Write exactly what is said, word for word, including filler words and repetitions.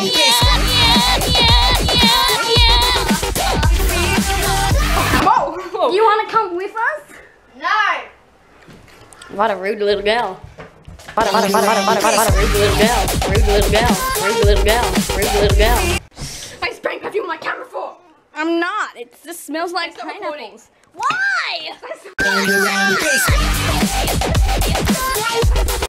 You want to come with us? No. What a rude little gal. What a, what a, what a, what a, what a, what a, what a rude little gal. Rude little gal. Rude little gal. Rude little gal. Are you spraying perfume on my camera for? I'm not. It just smells like Stop recording. pineapples. Why?